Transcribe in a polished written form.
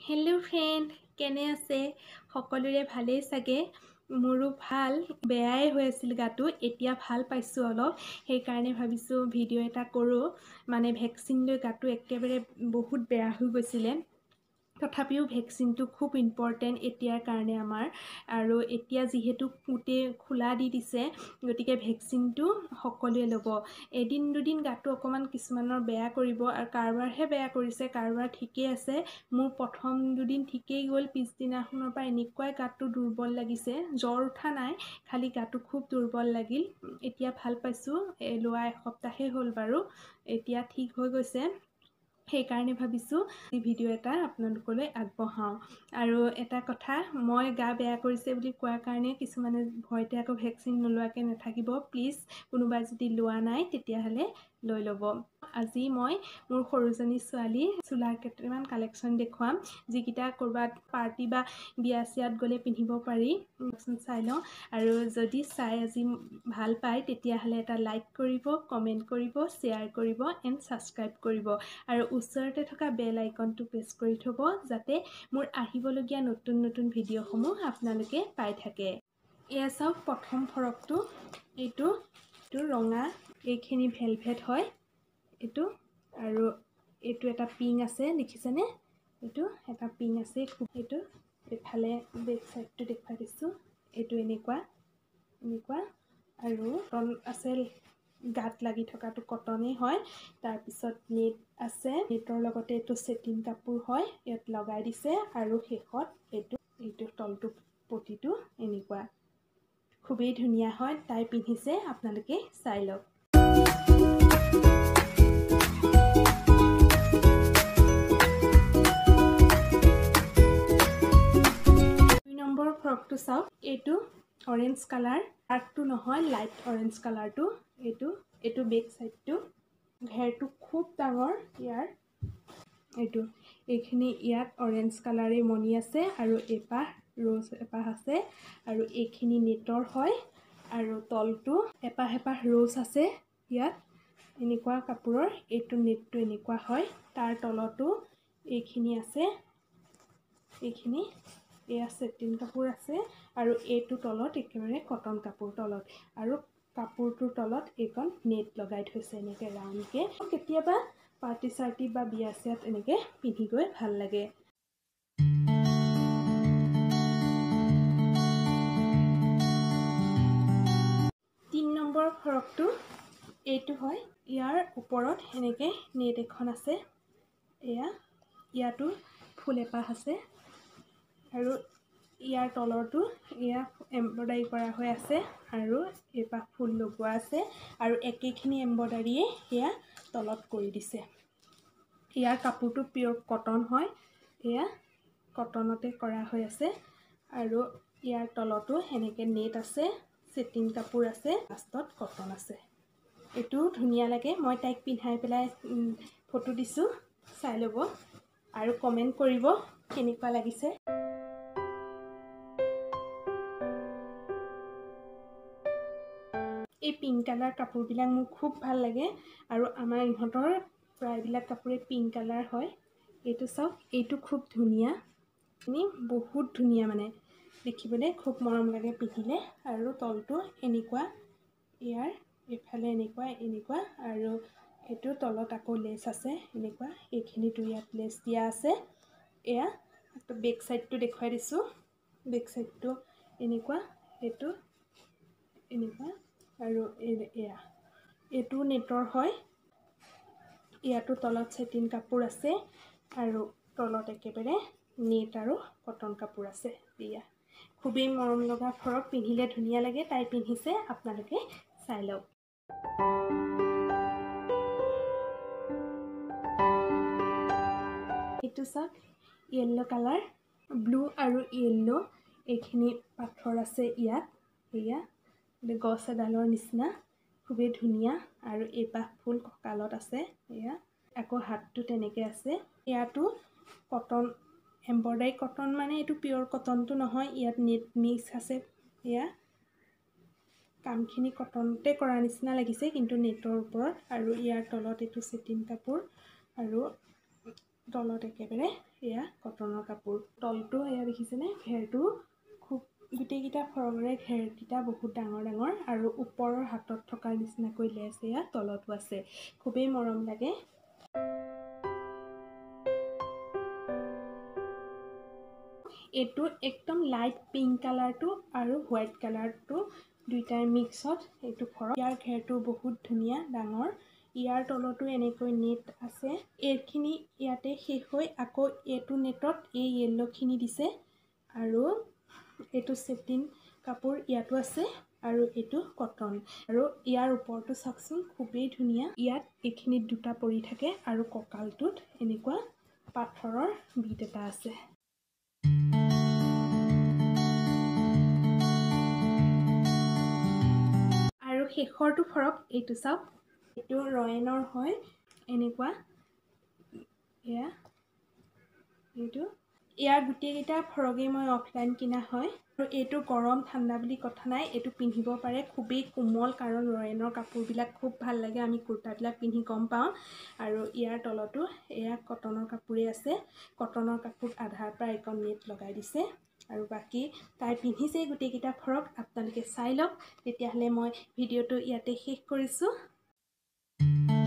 hello friend केने आसे সকলোৰে ভালেই সাগে মোৰো ভাল বেয়াই হৈ আছিল গাটো এতিয়া ভাল পাইছো অলপ সেই কাৰণে ভাবিছো ভিডিও এটা কৰো মানে ভ্যাকসিন লৈ গাটো একেবাৰে বহুত বেয়া হৈ গৈছিল তথাপিও ভ্যাকসিনটো খুব ইম্পৰ্টেন্ট এতিয়াৰ কাৰণে আমাৰ আৰু এতিয়া যেহেতু কুটে খোলা দি দিছে গতিকে ভ্যাকসিনটো সকলোৱে ল'ব এদিন দুদিন গাটো অকমান কিছুমানৰ বেয়া কৰিব আৰু কাৰবাৰহে বেয়া কৰিছে কাৰবাৰ ঠিকই আছে মোৰ প্ৰথম দুদিন ঠিকই গ'ল পিছদিনাখনৰ পৰা এনেকুৱাই গাটো দুৰ্বল লাগিছে জ্বৰ উঠা নাই খালি গাটো খুব দুৰ্বল লাগিল এতিয়া ভাল পাইছো লোৱা এসপ্তাহে হ'ল বাৰু এতিয়া ঠিক হৈ গৈছে সেই কাৰণে ভাবিছো এই ভিডিও এটা আপোনালোকলৈ আগবঢ়াও আৰু এটা কথা মই গা বেয়া কৰিছে বুলি কোৱাৰ কাৰণে কিছুমানে ভয়তে আকৌ ভ্যাকসিন নলোৱাকে নাথাকিব প্লিজ কোনোবা যদি লোৱা নাই তেতিয়া হলে লৈ লব আজি মই মোৰ সৰুজনী ছোৱালী চুলাৰ কেইটামান কালেকচন দেখুৱাম যিকিটা কৰবাত পাৰ্টি বা বিয়া চিয়াত গলে পিন্ধিব পাৰি চাই লওঁ আৰু যদি চাই আজি ভাল পায় তেতিয়া হলে এটা লাইক কৰিব কমেন্ট কৰিব শেয়াৰ কৰিব এণ্ড সাবস্ক্ৰাইব কৰিব আৰু ওচৰতে থকা বেল আইকনটো প্ৰেছ কৰি থব যাতে মোৰ আহিবলগীয়া নতুন নতুন ভিডিওসমূহ আপোনালোকে পাই থাকে এয়া চাওক প্ৰথম ফৰকটো এইটো ৰঙা এইখিনি ভেলভেট হয় এইটো আৰু এইটো এটা পিং আছে দেখিছেনে এইটো এটা পিং আছে খুব এইটো এফালে বেক সাইডটো দেখুৱাই দিছো এইটো এনেকুৱা আৰু টন আছে গাত লাগি থকাটো কটনে হয় তাৰ পিছত নেট আছে নেটৰ লগতে এইটো সেটিং কাপোৰ হয় ইয়াত লগাই দিছে আৰু শেষত এইটো তলটো পটিটো এনেকুৱা খুবেই ধুনীয়া হয় তাই পিন্ধিছে আপোনালোকে চাই লওক ফ্ৰকটো চাওক এইটো অৰেঞ্জ কালাৰ ডাৰ্কটো নহয় লাইট অৰেঞ্জ কালাৰটো এইটো বেক সাইডটো ঘেৰটো খুব ডাঙৰ ইয়াৰ এইখিনি ইয়াত অৰেঞ্জ কালাৰে মনি আছে আৰু এপাহ ৰ'জ এপাহ আছে আৰু এইখিনি নেটৰ হয় আৰু তলটো এপাহ ৰ'জ আছে ইয়াত এনেকুৱা কাপোৰৰ এইটো নেটটো এনেকুৱা হয় তাৰ তলটো এইখিনি আছে এইখিনি এয়া সেটিং কাপোৰ আছে আৰু এইটো তলত একেবাৰে কটন কাপোৰ তলত আৰু কাপোৰটোৰ তলত এইখন নেট লগাই থৈছে এনেকে ৰাউণ্ডকে কেতিয়াবা পাৰ্টি সাৰ্টি বা বিয়া চিয়াত এনেকে পিন্ধি গৈ ভাল লাগে 3 নম্বৰ ফৰকটো এইটো হয় ইয়াৰ ওপৰত এনেকে নেট এখন আছে ইয়াতো ফুল এপাহ আছে আৰু ইয়াৰ তলৰটো ইয়া এমব্ৰয়ডাৰী কৰা হৈ আছে আৰু এপাহ ফুল লগোৱা আছে আৰু একেখিনি এমব্ৰয়ডাৰীয়ে ইয়া তলত কৰি দিছে ইয়াৰ কাপোৰটো পিয়ৰ কটন হয় ইয়া কটনতে কৰা হৈ আছে আৰু ইয়াৰ তলতো এনেকে নেট আছে সেটিং কাপোৰ আছে লাষ্টত কটন আছে এটো ধুনিয়া লাগে মই তাইক পিন্ধাই পেলাই ফটো দিছো চাই লব আৰু কমেন্ট কৰিব কেনেকুৱা লাগিছে এই পিংক কালাৰ কাপোৰ বিলাক মোৰ খুব ভাল লাগে আৰু আমাৰ ইহঁতৰ প্ৰায়বিলাক কাপোৰে পিংক কালাৰ হয় এইটো চাওক এইটো খুব ধুনিয়া বহুত ধুনিয়া মানে দেখিবলে খুব মৰম লাগে পিন্ধিলে আৰু তলটো এনেকুৱা ইয়াৰ এফালে এনেকুৱা আৰু এটো তলত আকৌ লেস আছে এনেকুৱা এইখিনিটো ইয়াত লেস দিয়া আছে এয়া বেক সাইডটো দেখুৱাই দিছো বেক সাইডটো এনেকুৱা এটো এনেকুৱা আৰু এয়া এটো নেটৰ হয় ইয়াতো তলত সেটিং কাপোৰ আছে আৰু তলত একেবাৰে নেট আৰু কটন কাপোৰ আছে দিয়া খুবেই মৰম লগা ফৰক পিন্ধিলে ধুনিয়া লাগে তাই পিন্ধিছে আপোনালোকে চাই লওক এইটো চাওক ইয়েলো কালাৰ ব্লু আৰু ইয়েলো এইখিনি পাথৰ আছে ইয়াত এয়া গছ এডালৰ নিচিনা খুবেই ধুনিয়া আৰু এপাহ ফুল ককালত আছে এয়া আকৌ হাতটো তেনেকে আছে ইয়াতো কটন এমব্ৰয়ডাৰী কটন মানে এটো পিয়ৰ কটনটো নহয় ইয়াত নেট মিক্স আছে এয়া কামখিনি কটনতে কৰা নিচিনা লাগিছে কিন্তু নেটৰ ওপৰত আৰু ইয়াৰ তলত এটো সেটিং কাপোৰ আৰু তলত একেবাৰে এয়া কটনৰ কাপোৰ তলটো এয়া দেখিছেনে ঘেৰটো খুব গোটেইকেইটা ফৰকৰে ঘেৰকেইটা বহুত ডাঙৰ ডাঙৰ আৰু ওপৰৰ হাতত থকাৰ নিচিনাকৈ লেছ এয়া তলতো আছে খুবেই মৰম লাগে এইটো একদম লাইট পিংক কালাৰটো আৰু হোৱাইট কালাৰটো দুইটাৰ মিক্সত এইটো ফৰক ইয়াৰ ঘেৰটো বহুত ধুনীয়া ডাঙৰ ইয়াৰ তলতো এনেকৈ নেট আছে এইখিনি ইয়াতে শেষ হৈ আকৌ এইটো নেটত এই য়েল্লোখিনি দিছে আৰু এইটো চেটিন কাপোৰ ইয়াতো আছে আৰু এইটো কটন আৰু ইয়াৰ ওপৰটো চাওকচোন খুবেই ধুনীয়া ইয়াত এইখিনিত দুটা পৰি থাকে আৰু কঁকালটোত এনেকুৱা পাথৰৰ বিট এটা আছে আৰু শেষৰটো ফৰক এইটো চাওক এইটো ৰয়েনৰ হয় এনেকুৱা এয়া এইটো ইয়াৰ গোটেইকেইটা ফৰকেই মই অফলাইন কিনা হয় আৰু এইটো গৰম ঠাণ্ডা বুলি কথা নাই এইটো পিন্ধিব পাৰে খুবেই কোমল কাৰণ ৰয়েনৰ কাপোৰবিলাক খুব ভাল লাগে আমি কুৰ্তাবিলাক পিন্ধি গম পাওঁ আৰু ইয়াৰ তলতো এয়া কটনৰ কাপোৰেই আছে কটনৰ কাপোৰ আধাৰ পৰা এখন নেট লগাই দিছে আৰু বাকী তাই পিন্ধিছেই গোটেইকেইটা ফৰক আপোনালোকে চাই লওক তেতিয়াহ'লে মই ভিডিঅ'টো ইয়াতে শেষ কৰিছোঁ